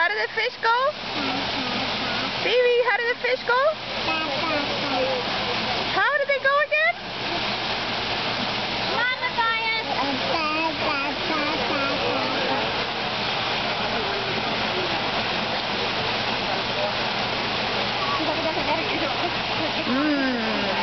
How did the fish go? Phoebe, how did the fish go? How did they go again? Mmm.